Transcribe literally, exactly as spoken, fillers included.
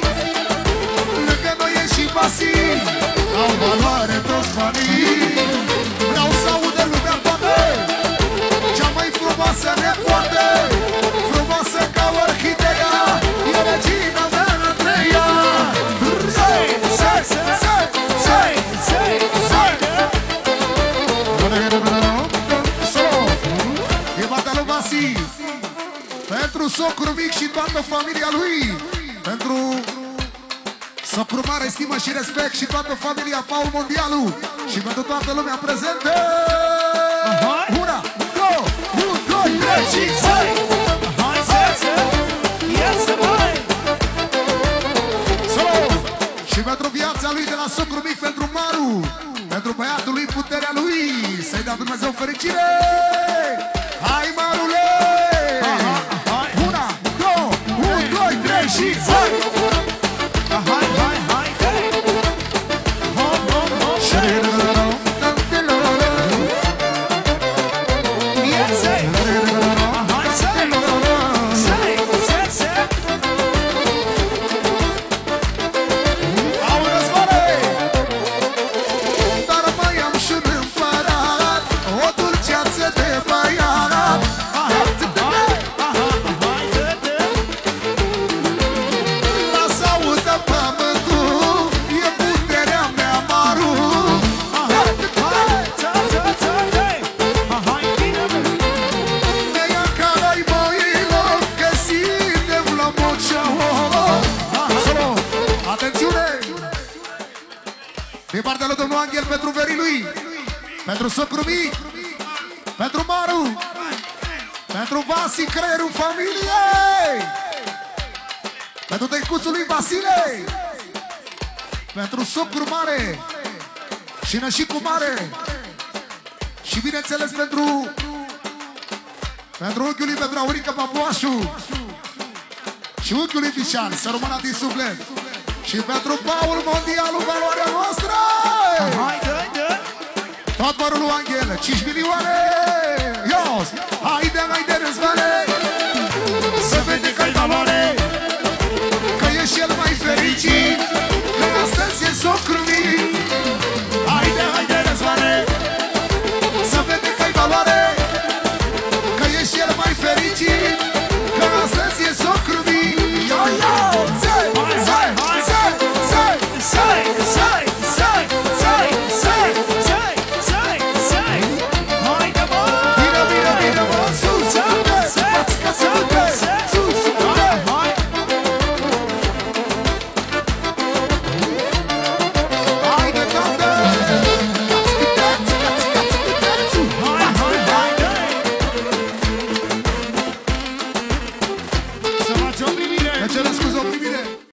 Lângă noi e și Vasi, au valoare toți banii. Vreau să audă lumea toată, cea mai frumoasă nepoată, frumoasă ca orhideea, e regina mea între ea. Sei, sei, sei, sei, sei, sei. E partea lui Vasi, pentru socru mic și toată familia lui, pentru socru mare, stimă și respect și toată familia Paul Mondialu și pentru toată lumea prezentă. Una, două, unu, doi, trei și zai! Și pentru viața lui de la socru mic, pentru Maru, pentru băiatul lui, puterea lui, să-i dea Dumnezeu fericire! Hai, Marule! Una, două, unu, doi, trei și zai! Hai, hai, hai, hai! Hop, hop, hop, yes, say! Hai, say! Say, say, say! Au războare! Dar mai am și un împărat, o dulceață de băiat. Lasă audă pământul, e puterea mea, Maru. Ne ia carai moilor, că suntem la Moceaua. Atențiune! Din partea lui domnul Angel pentru verii lui, pentru socru mic, pentru Maru, pentru Vasi, creierul familiei, pentru tăicuțul lui Vasile, pentru socru mare și nășicul mare și bineînțeles pentru pentru unchiul lui, pentru Aurica Papuașu și unchiul lui Bișan, să rămână din suflet. Și pentru Paul Mondialu, valoarea noastră! Tot vărul lui Angel, cinci milioane! Ios! Haide, haide, răzvane!